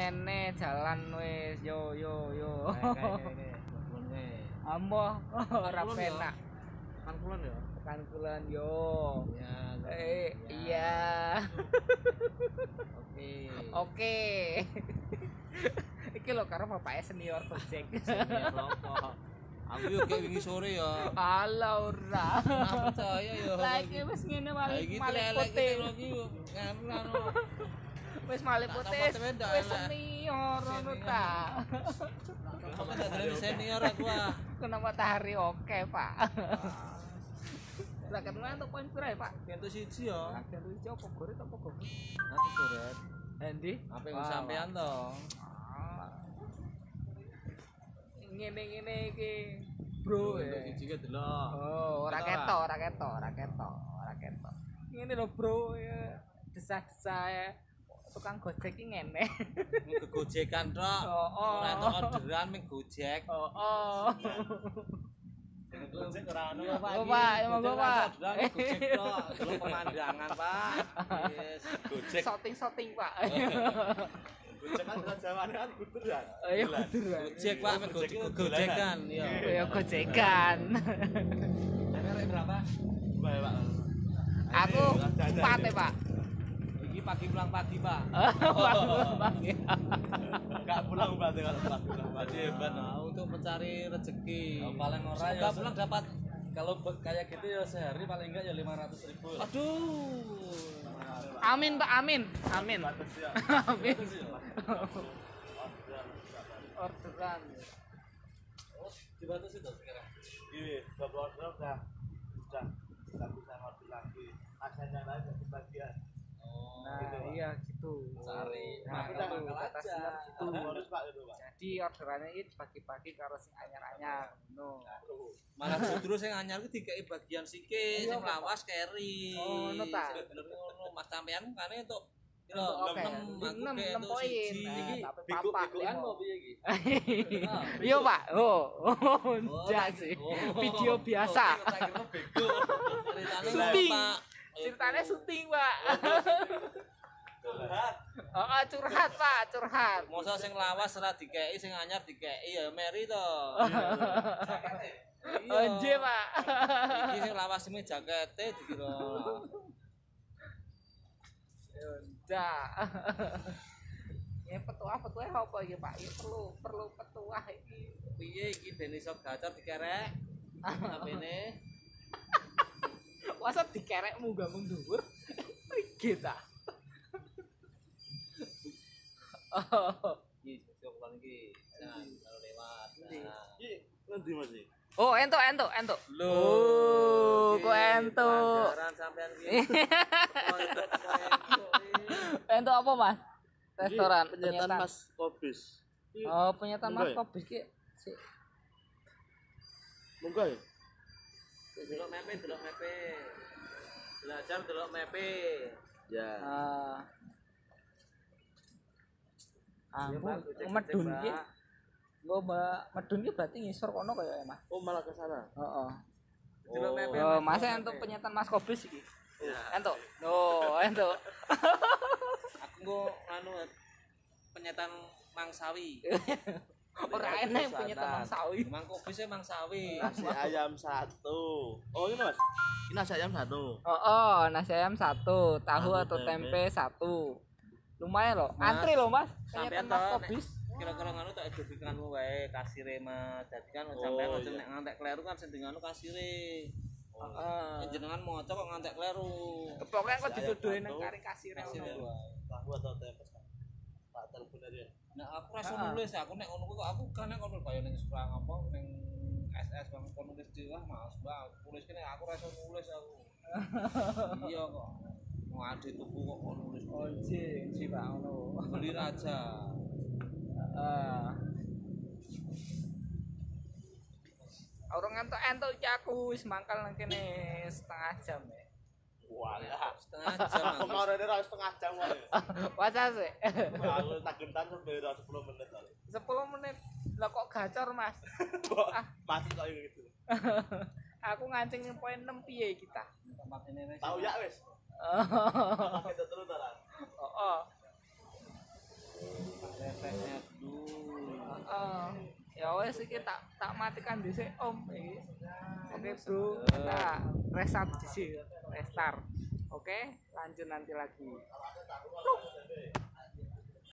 ngene jalan wis yo. Ngene. Ambo ora penak. Kan kulon ya. Tekan kulon yo. Ya. Iya. Oke. Iki lho karo bapake senior Gojek. Senior apa? Aku yo kayak wingi sore ya. Ala ora. Ora percaya yo. Lah iki wis ngene Iki malih lelek putih. iki nganu. Wis malih putih. Wis senior ngono ta. Apa dadane senior aku ah. Kena matahari oke, Pak. Lah ketemuan untuk poin pira ya, Pak? Kentu siji ya. Agen iki opo goret apa goret? Aku goret. Endi? Apa yang sampean to? Ngene-ngene iki, Bro. Siji ke delok. Oh, ora ketok. Ngene lho, Bro, ya. Desah-desah ya. Tukang Gojek iki ngene. Kegojekan tok. Ora entuk orderan ming Gojek. Gojek ora ono Pak. Pak, ya monggo Pak. Gojek tok, delok pemandangan Pak. Wis Gojek. Shooting, Pak. Gojek kan jawane kan gudur ya. Iya, gudur. Gojek Pak, ming gojekan. Iya. Ya gojekan. Rek berapa? Pak. Aku 4 ya, Pak. Iki pagi pulang pagi, Pak. Pagi. Enggak pulang berarti kalau pulang pagi hebat. Untuk mencari rezeki. Paling ora ya. Enggak pulang dapat kalau kayak gitu ya sehari paling enggak ya 500.000. Aduh. Amin, Pak, amin. Amin. Orderan. Oh, dibatasi tuh sekarang. Iya, beberapa order udah enggak bisa order lagi. Asalnya yang lain jadi bagian. Nah, iya gitu. Cari. Nah, Udah mangkal aja. Gitu. Harus Pak itu, Pak. Jadi orderannya ini bagi-bagi karo sing anyar-anyar. No. Malah justru sing anyar ku dikeki bagian sikit, sing lawas keri. Oh, ngono ta. Bener ngono, Mas sampean kane entuk Oke. 6 poin. Iki Tapi bego-begoan mau piye iki? Iya, Pak. Enggak sih. Video biasa. Syuting. Ceritanya syuting, Pak. Curhat, Pak, curhat. Mosok sing lawas ora dikeki, sing anyar dikeki ya meri to. Nggih, Pak. Iki sing lawas iki jakete dikira. Ndak. Ya petuah apa iki, Pak? Ya perlu petuah iki. Piye iki ben iso gacor dikerek? Apene? Masa dikerek munggah mung dhuwur? Iki ta. Iki sesuk lan iki. Jangan kalau lewat. Iki ngendi Mas iki? Oh, entuk. Loh, kok entuk? Jaran sampean iki. Entuk apa, Mas? Restoran penyetan Mas Kobis. Oh, penyetan Mas Kobis ki. Sik. Monggo ya. Delok mepe. Belajar delok mepe. Ya. Medun ki. Nggo medun ki berarti ngisor kono kaya Mas. Oh, malah ke sana. Heeh. Delok mepe. Oh, Mas entuk penyetan Mas Kobis iki. Entuk. Oh, entuk. Aku nggo anu penyetan Mangsawi. Ora enek penyetan Mangsawi. Mang Kobis Mangsawi. Nasi ayam 1. Oh, ini Mas. Ini nasi ayam 1. Oh, nasi ayam 1, tahu atau tempe 1. Lumayan loh. Antri loh, Mas. Sampeyan Penyetan Mas Kobis. Kira-kira ngono tak edukanmu wae kasire Mas. Dadi kan sampeyan aja nek ngantek kleru kan sing anu kasire. Heeh. Jenengan maca kok ngantek kleru. Pokoke kok dituduhi nang kari kasire ngono. Tahu atau tempe? Tak telepon aja. Nek aku rasa nulis aku nek ngono kok aku kan nek ngono bayo ning sekolah apa ning SS Bang nulis dhewe Mas, Bang. Tulis kene aku rasa nulis aku. Iya kok. Mau ade tuku kok nulis. Oh, ji Pak ngono. Beli raja. Heeh. Orang entuk-entuk iki aku wis mangkal nang kene setengah jam ya. Walah, Setengah jam. kemarin ora setengah jam wae. Wasa sih. Aku tak gentan sampai 10 menit kali. 10 menit. Lah kok gacor, Mas? Masih kok gitu. Aku ngancing ning poin 6 piye kita? Tempat ini wis. Tahu ya wis. Kita terus ta. Heeh. wes iki tak matikan dhisik Om iki. Oke bro, kita restart dhisik, restart. Oke, lanjut nanti lagi.